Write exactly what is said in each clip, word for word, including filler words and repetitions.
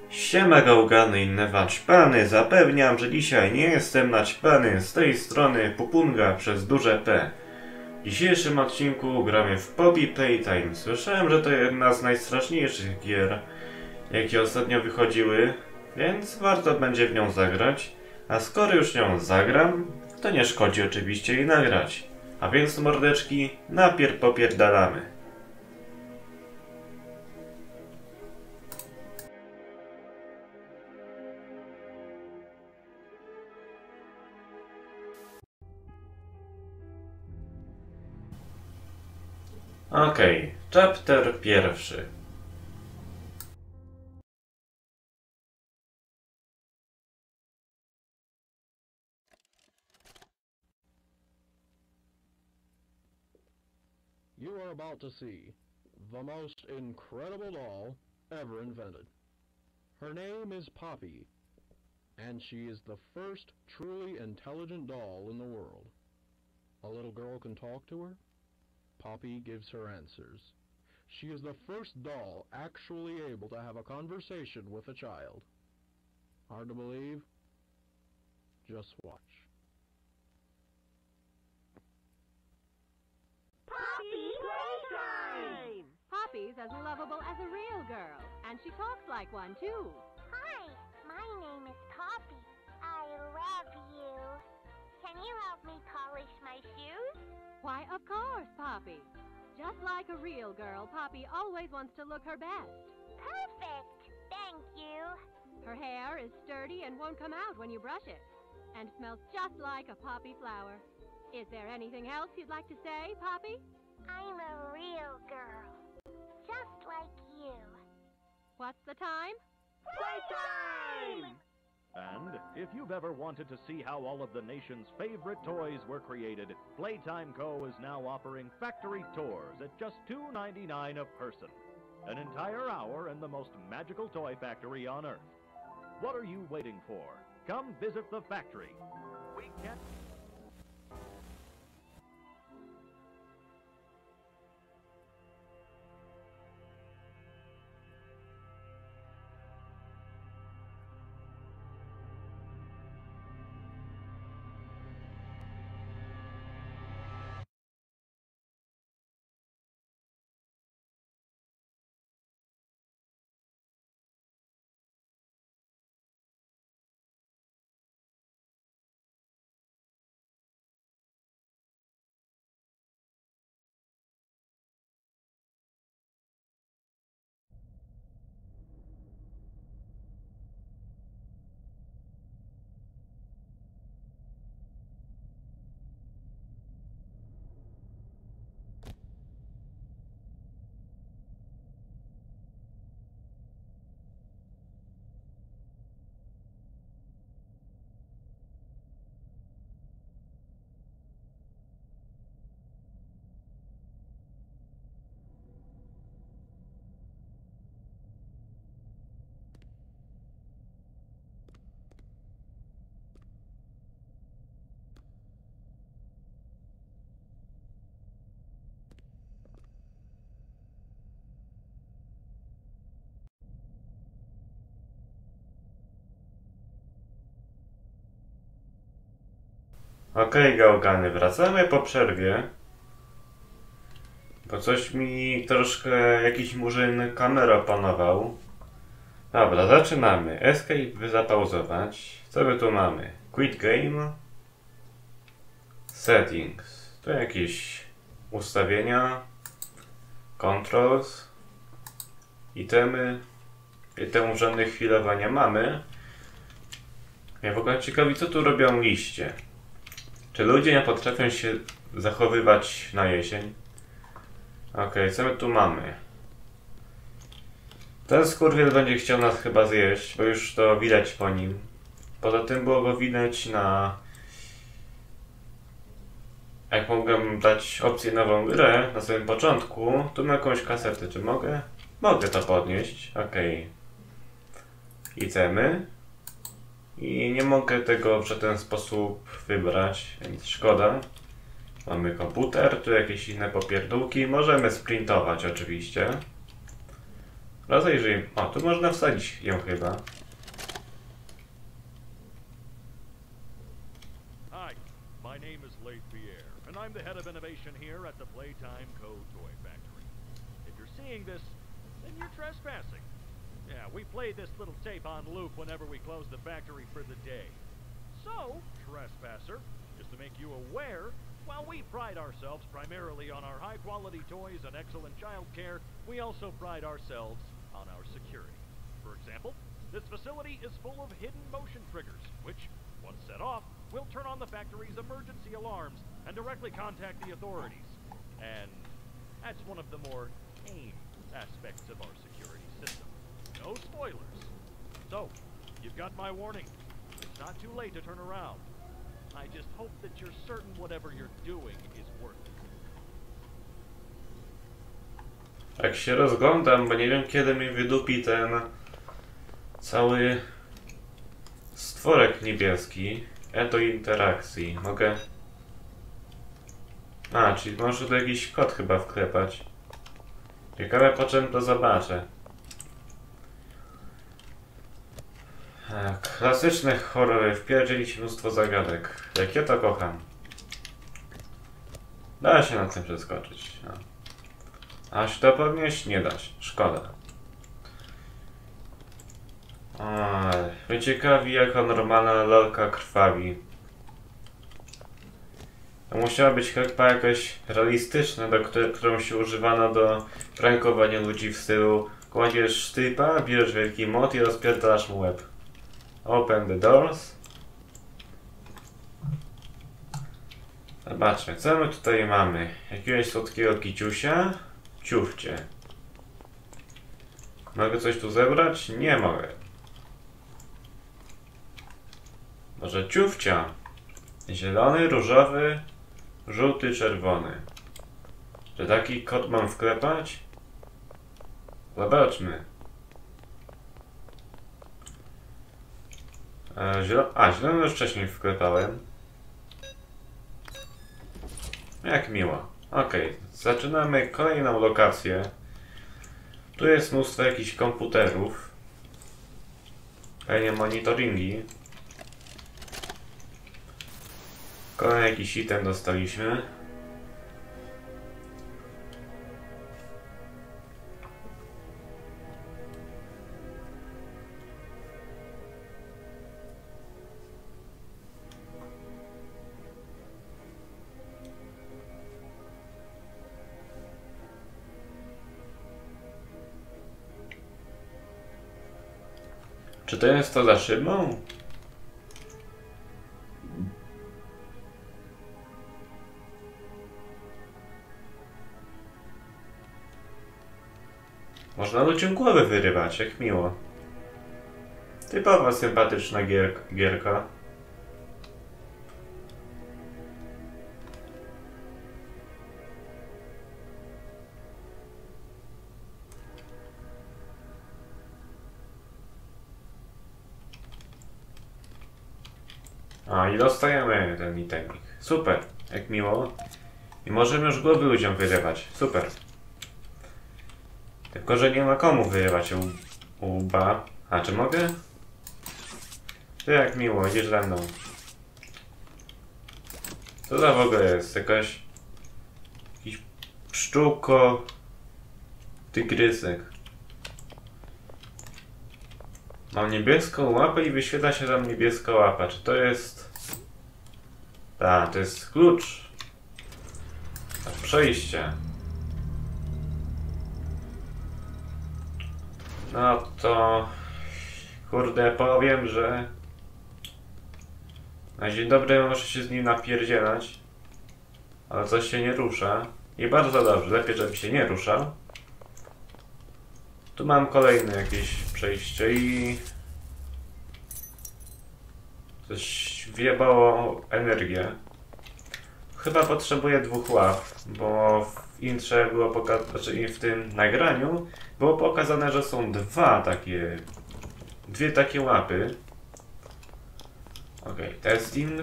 Siema gałgany i inne naćpany, zapewniam, że dzisiaj nie jestem naćpany, z tej strony Pupunga przez duże P. W dzisiejszym odcinku gramy w Poppy Playtime. Słyszałem, że to jedna z najstraszniejszych gier, jakie ostatnio wychodziły, więc warto będzie w nią zagrać. A skoro już nią zagram, to nie szkodzi oczywiście jej nagrać. A więc mordeczki, napier popierdalamy. Okej, okay. Chapter pierwszy. You are about to see the most incredible doll ever invented. Her name is Poppy, and she is the first truly intelligent doll in the world. A little girl can talk to her. Poppy gives her answers. She is the first doll actually able to have a conversation with a child. Hard to believe? Just watch. Poppy Playtime! Poppy's as lovable as a real girl, and she talks like one, too. Hi, my name is Poppy. I love you. Can you help me polish my shoes? Why, of course, Poppy. Just like a real girl, Poppy always wants to look her best. Perfect! Thank you. Her hair is sturdy and won't come out when you brush it, and smells just like a poppy flower. Is there anything else you'd like to say, Poppy? I'm a real girl. Just like you. What's the time? Playtime! And if you've ever wanted to see how all of the nation's favorite toys were created, Playtime Co. is now offering factory tours at just two ninety-nine a person. An entire hour in the most magical toy factory on Earth. What are you waiting for? Come visit the factory. We can't... Okej, okay, gałgany, wracamy po przerwie. Bo coś mi troszkę jakiś murzyn kamerę opanował. Dobra, zaczynamy. Escape, by zapauzować. Co my tu mamy? Quit game. Settings. Tu jakieś ustawienia. Controls. Itemy. Itemów żadnych chwilowo nie mamy. Ja w ogóle ciekawi, co tu robią liście. Czy ludzie nie potrafią się zachowywać na jesień? Okej, okay, co my tu mamy? Ten skurwiel będzie chciał nas chyba zjeść, bo już to widać po nim. Poza tym było go widać na... Jak mogłem dać opcję nową grę na samym początku, tu mam jakąś kasetę, czy mogę? Mogę to podnieść, okej. Okay. Idziemy. I nie mogę tego w ten sposób wybrać, więc szkoda. Mamy komputer, tu jakieś inne popierdółki. Możemy sprintować oczywiście. Rozejrzyj. O, tu można wsadzić ją chyba. Hi, my name is Leif Pierre, and I'm the head of innovation here at the Playtime Co. Toy Factory. If you're seeing this, then you're trespassing. Yeah, we play this little tape on loop whenever we close the factory for the day. So, trespasser, just to make you aware, while we pride ourselves primarily on our high-quality toys and excellent child care, we also pride ourselves on our security. For example, this facility is full of hidden motion triggers, which, once set off, will turn on the factory's emergency alarms and directly contact the authorities. And that's one of the more tame aspects of our security system. No spoilers. So, you've got my warning. It's not too late to turn around. I just hope that you're certain whatever you're doing is worth it. Jak się rozglądam, bo nie wiem kiedy mi wydupi ten cały stworek niebieski. E do interakcji. Mogę... A, czyli może tu jakiś kod chyba wklepać. Ciekawe po czym to zobaczę. Klasyczne horrory, wpierdzielić mnóstwo zagadek. Jak ja to kocham. Da się na tym przeskoczyć. No. A się to podnieść? Nie da się. Szkoda. Oj, mnie ciekawi jaka normalna lalka krwawi. To musiała być chyba jakaś realistyczna, do której, którą się używano do prankowania ludzi w stylu kładziesz sztypa, bierzesz wielki młot i rozpierdalasz mu łeb. Open the doors. Zobaczmy, co my tutaj mamy? Jakiegoś słodkiego kiciusia? Ciufcie. Mogę coś tu zebrać? Nie mogę. Może ciufcia? Zielony, różowy, żółty, czerwony. Czy taki kod mam wklepać? Zobaczmy. E, zielo... A, zielony już wcześniej wklepałem. Jak miło. Okej, zaczynamy kolejną lokację. Tu jest mnóstwo jakichś komputerów. Fajnie monitoringi. Kolejny jakiś item dostaliśmy. Czy to jest to za szybą? Można ludziom głowy wyrywać, jak miło. Typowa sympatyczna gier gierka. A i dostajemy ten itemik. Super, jak miło. I możemy już głowy ludziom wyrywać. Super. Tylko, że nie ma komu wyrywać u, u łba. A czy mogę? Ty jak miło, idziesz ze mną. Co za w ogóle jest? Jakaś... Jakiś pszczółko... Tygrysek. Mam niebieską łapę i wyświetla się tam niebieska łapa. Czy to jest... Tak, to jest klucz. Na przejście. No to... Kurde, powiem, że... Na dzień dobry muszę się z nim napierdzielać. Ale coś się nie rusza. I bardzo dobrze, lepiej żeby się nie ruszał. Tu mam kolejne jakieś przejście i... Coś wjebało energię. Chyba potrzebuję dwóch łap, bo w intrze było pokazane, znaczy w tym nagraniu było pokazane, że są dwa takie... Dwie takie łapy. Ok, testing.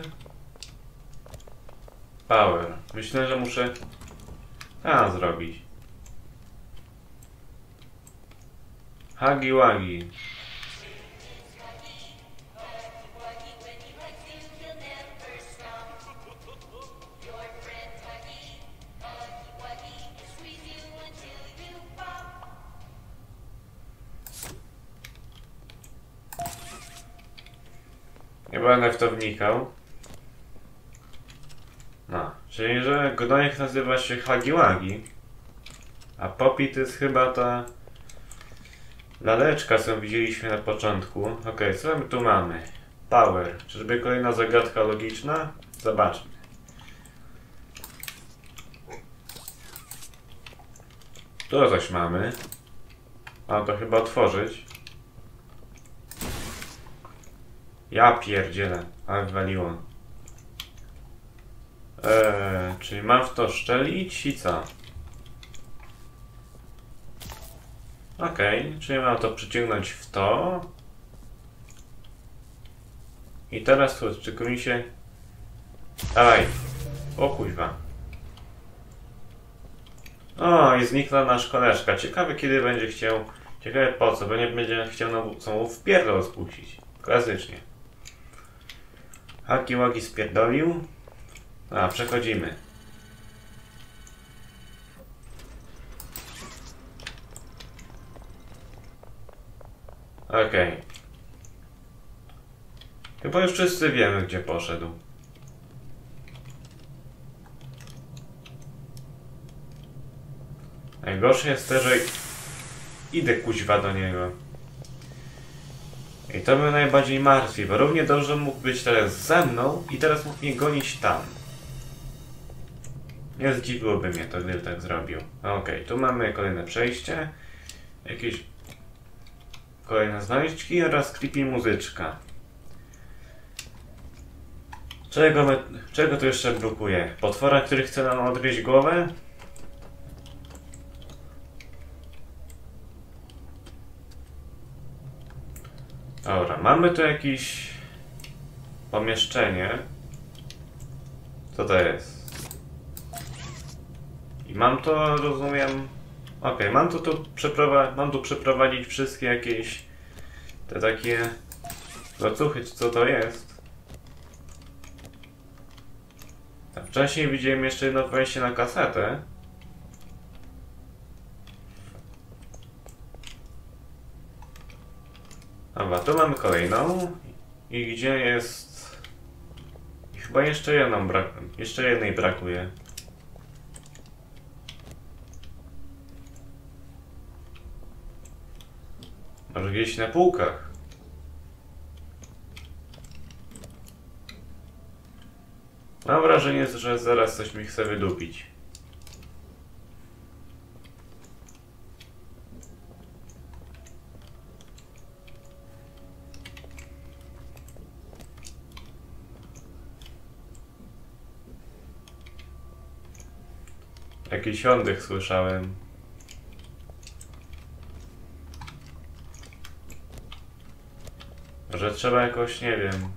Power. Myślę, że muszę... A, zrobić. Hagi Wagi. Nie będę w to wnikał. No, czyli że gnojek nazywa się Hagi Wagi, a Poppy to jest chyba ta laleczka, co widzieliśmy na początku. Okej, okay, co my tu mamy? Power. Czyżby kolejna zagadka logiczna? Zobaczmy. Tu coś mamy. A to chyba otworzyć. Ja pierdzielę, ale waliło. Eee, czyli mam w to szczelić i co? Okej, okay, czyli mam to przyciągnąć w to. I teraz tu, tylko mi się... Dawaj. O kuźwa. O, i znikła nasz koleżka. Ciekawe kiedy będzie chciał... Ciekawe po co, bo nie będzie chciał znowu w pierdol spuścić. Klasycznie. Hagi Wagi spierdolił. A, przechodzimy. Okej. Okay. Chyba już wszyscy wiemy, gdzie poszedł. Najgorsze jest to, że idę kuźwa do niego. I to mnie najbardziej martwi, bo równie dobrze mógł być teraz ze mną i teraz mógł mnie gonić tam. Nie zdziwiłoby mnie to, gdyby tak zrobił. Okej, okay, tu mamy kolejne przejście. Jakieś kolejne znajdźki oraz creepy muzyczka. Czego, my, czego tu jeszcze blokuje? Potwora, który chce nam odgryźć głowę? Dobra, mamy tu jakieś pomieszczenie. Co to jest? I mam to, rozumiem... Okej, okay, mam tu, tu przeprowadzić, mam tu przeprowadzić wszystkie jakieś te takie placuchy, co to jest. A wcześniej widziałem jeszcze jedno wejście na kasetę. Dobra, tu mamy kolejną. I gdzie jest... I chyba jeszcze jedną brak... Jeszcze jednej brakuje. Może gdzieś na półkach. Mam wrażenie, że zaraz coś mi chce wydupić. Jakiś oddech słyszałem. Może trzeba jakoś, nie wiem.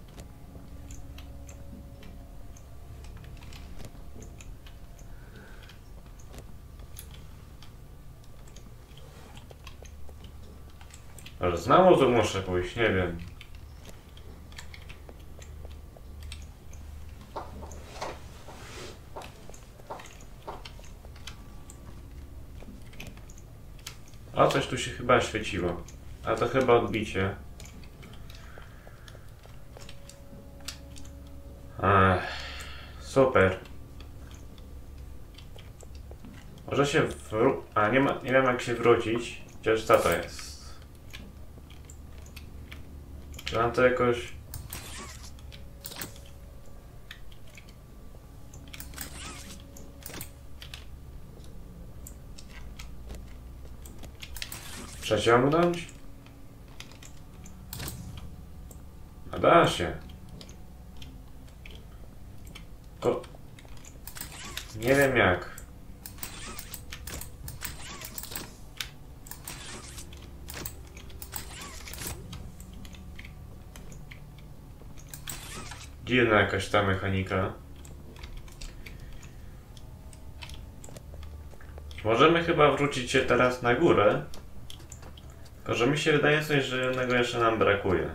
Może znowu tu muszę pójść, nie wiem. O, coś tu się chyba świeciło. A to chyba odbicie. Ech, super. Może się wró... A, nie ma... nie wiem jak się wrócić. Chociaż co to jest? Czy mam to jakoś... przeciągnąć? A da się. To... nie wiem jak. Dziwna jakaś ta mechanika. Możemy chyba wrócić się teraz na górę. Tylko, że mi się wydaje coś, że jednego jeszcze nam brakuje.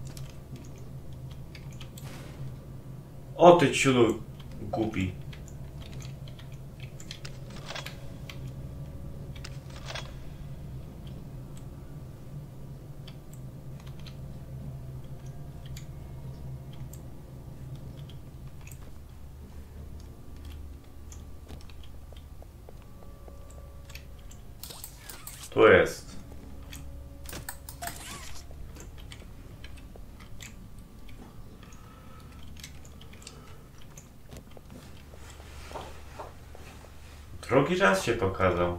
O ty ciulu głupi. Tu jest. Drugi raz się pokazał.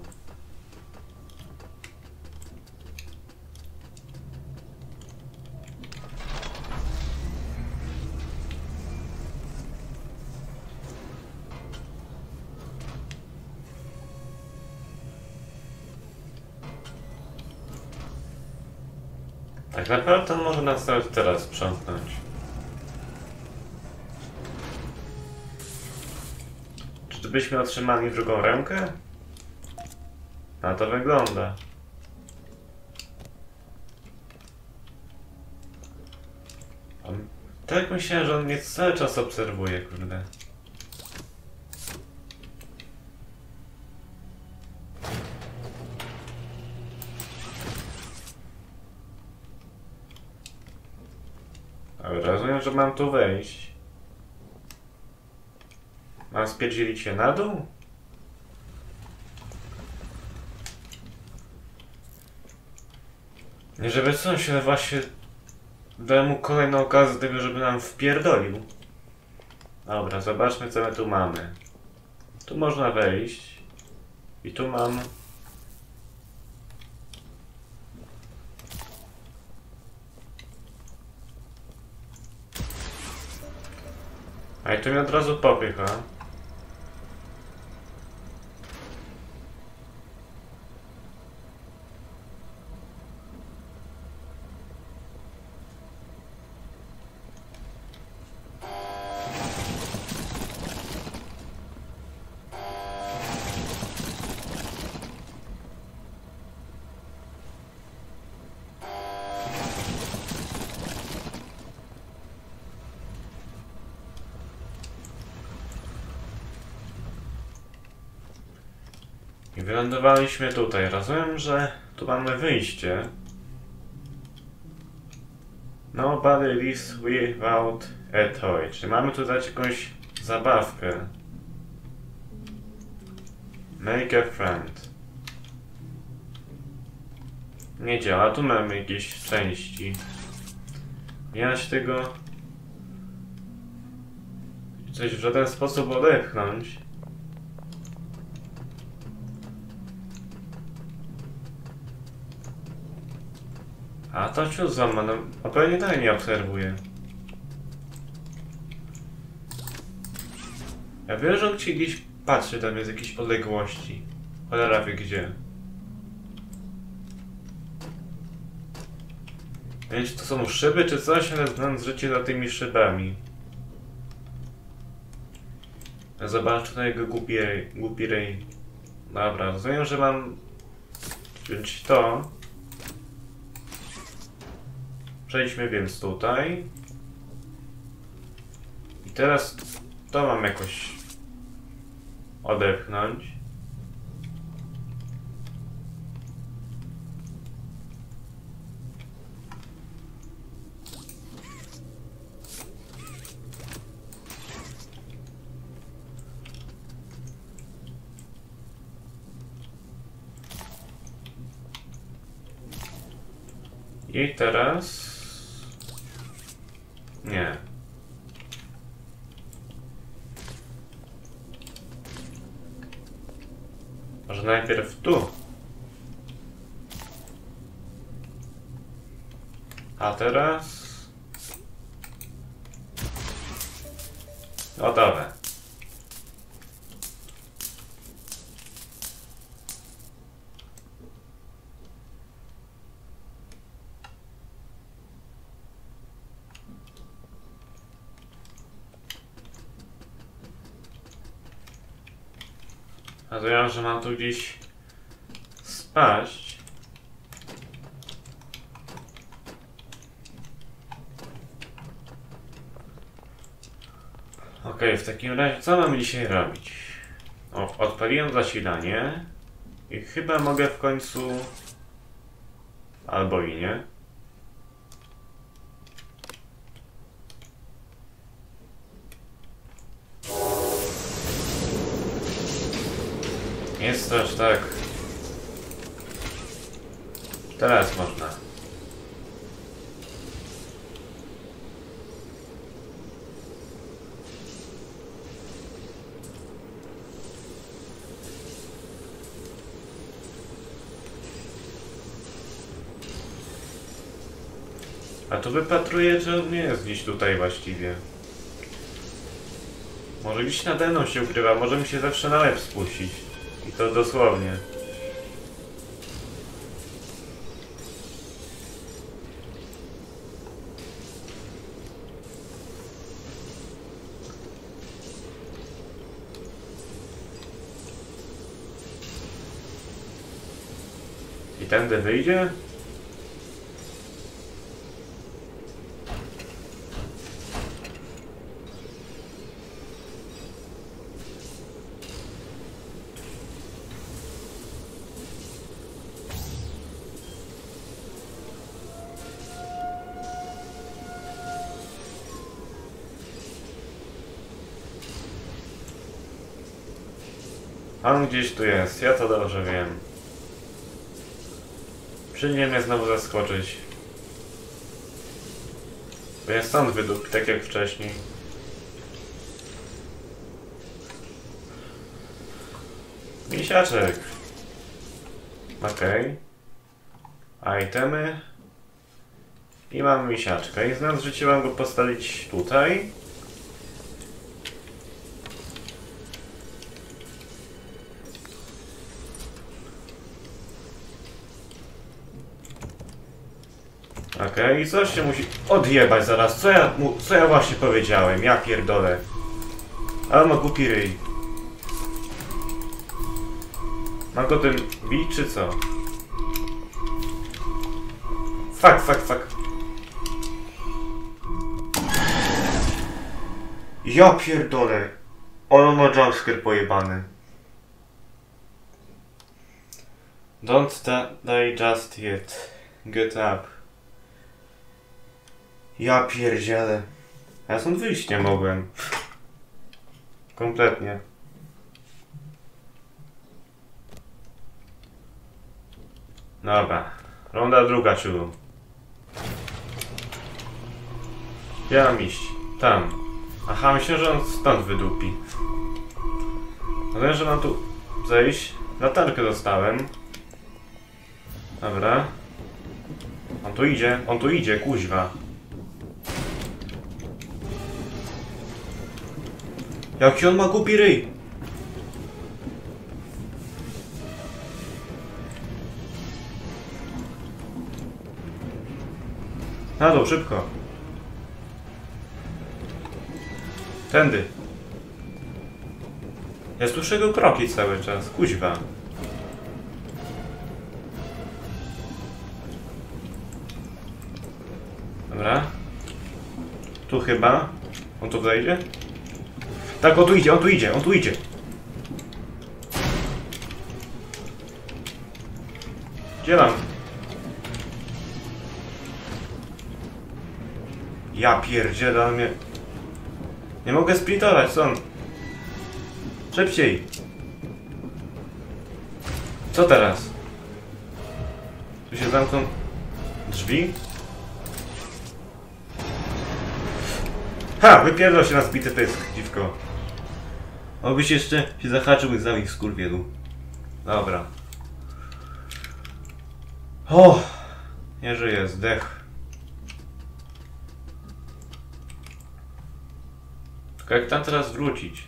Tak naprawdę on może nas nawet teraz sprzątnąć. Czyżbyśmy otrzymali drugą rękę? Na to wygląda. On... Tak myślałem, że on mnie cały czas obserwuje, kurde. Ale rozumiem, że mam tu wejść. Mam spierdzielić się na dół? Nie żeby coś, ale właśnie dałem mu kolejną okazję tego, żeby nam wpierdolił. Dobra, zobaczmy co my tu mamy. Tu można wejść. I tu mam... A i tu mnie od razu popycha. I wylądowaliśmy tutaj. Rozumiem, że tu mamy wyjście. Nobody lives without a toy. Czy mamy tu dać jakąś zabawkę? Make a friend. Nie działa. Tu mamy jakieś części. Nie da się tego... coś w żaden sposób odepchnąć. A to ciut złamane, a pewnie dalej nie obserwuje. Ja wiem, że on ci gdzieś patrzy, tam jest jakieś odległości. Cholera wie gdzie. Nie wiem, czy to są szyby czy coś, ale znając życie za tymi szybami. Ja zobaczę tutaj jego głupi rej. Głupi rej. Dobra, rozumiem, że mam wziąć to. Przejdźmy więc tutaj. I teraz to mam jakoś odepchnąć. I teraz... Nie. Może najpierw tu. A teraz... Gotowe. A to ja, że mam tu gdzieś spaść. Okej, w takim razie co mam dzisiaj robić? O, odpaliłem zasilanie i chyba mogę w końcu... Albo i nie. Jest to aż tak. Teraz można. A tu wypatruję, że on nie jest gdzieś tutaj właściwie. Może gdzieś nade mną się ukrywa, może mi się zawsze na łeb spuścić. I to dosłownie. I tędy wyjdzie? On gdzieś tu jest, ja to dobrze wiem. Przyjdzie mnie znowu zaskoczyć. Bo ja stąd wydupi, tak jak wcześniej. Misiaczek. Okej. Okay. Itemy. I mam misiaczka. I znając życie mam go postawić tutaj. Okej, okay, i coś się musi odjebać zaraz. Co ja, mu, co ja właśnie powiedziałem? Ja pierdolę. Ale ma głupi ryj. Mam go tym bić, czy co? Fuck, fuck, fuck. Ja pierdolę. Ono ma jumpscare pojebany. Don't die just yet. Get up. Ja pierdzielę. Ja stąd wyjść nie mogłem. Kompletnie. Dobra. Runda druga, ciulu. Gdzie mam iść? Tam. Aha, myślę, że on stąd wydupi. Rozumiem, że mam tu zejść. Latarkę dostałem. Dobra. On tu idzie, on tu idzie, kuźwa. Jaki on ma głupi ryj! Na dół, szybko. Tędy. Ja słyszę go kroki cały czas, kuźwa. Dobra. Tu chyba. On tu wejdzie? Tak, on tu idzie, on tu idzie, on tu idzie. Gdzie mam? Ja pierdzielę, mnie... Nie mogę sprintować, co on? Szybciej. Co teraz? Tu się zamkną drzwi? Ha! Wypierdol się na zbity pysk, dziwko. Obyś jeszcze się zahaczył za ich skurwielu. Dobra. O! Nie żyje, zdech. Tylko jak tam teraz wrócić?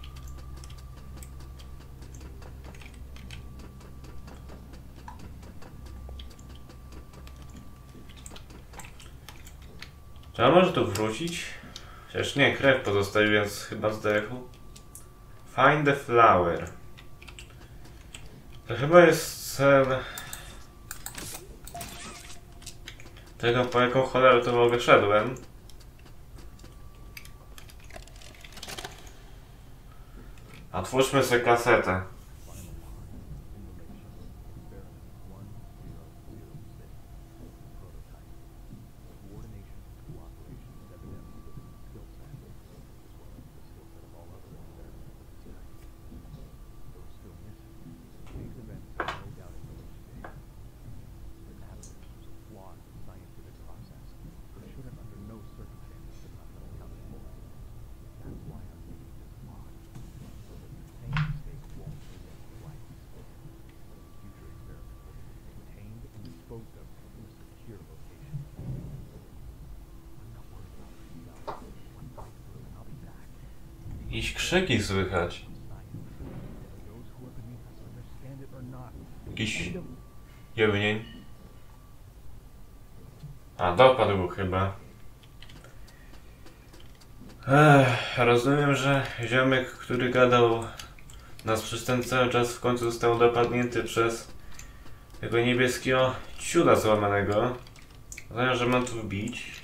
Czy może tu wrócić? Przecież nie, krew pozostawił, więc chyba zdechł. Find the flower. To chyba jest cel... Tego, po jaką cholerę to w ogóle szedłem. Otwórzmy sobie kasetę. Jakieś krzyki słychać. Jakiś jewnień. A, dopadł chyba. Ech, rozumiem, że ziomek, który gadał nas przez ten cały czas, w końcu został dopadnięty przez tego niebieskiego ciuda złamanego. Znają, że mam tu wbić.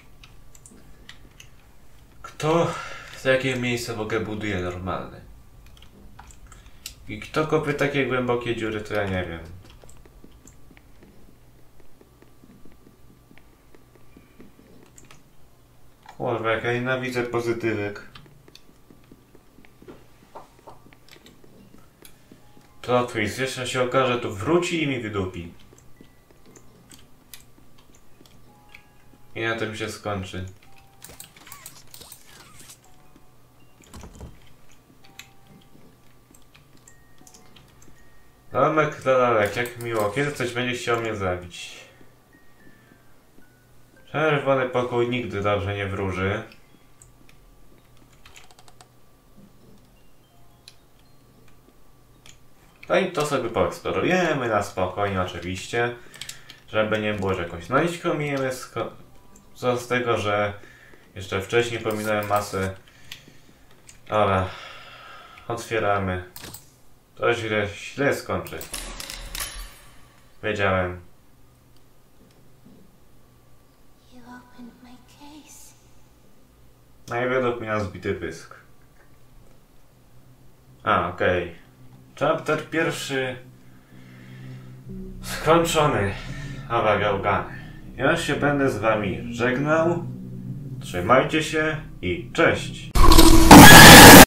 Kto w jakie miejsce w ogóle buduje normalny? I kto kopie takie głębokie dziury, to ja nie wiem. Kurwa, jak ja nienawidzę pozytywek. To twist, jeszcze się okaże, to wróci i mi wydupi. I na tym się skończy. Domek Dalalek, jak miło, kiedy coś będzie chciał mnie zabić. Czerwony pokój nigdy dobrze nie wróży. No i to sobie poeksplorujemy na spokojnie oczywiście. Żeby nie było, że jakąś znajdźkę mijemy. Co z tego, że jeszcze wcześniej pominąłem masę. Dobra. Otwieramy. To źle, źle skończy. Wiedziałem. No i według mnie zbity pysk. A, okej. Okay. Chapter pierwszy skończony. Owa gałgany. Ja się będę z wami żegnał. Trzymajcie się i cześć!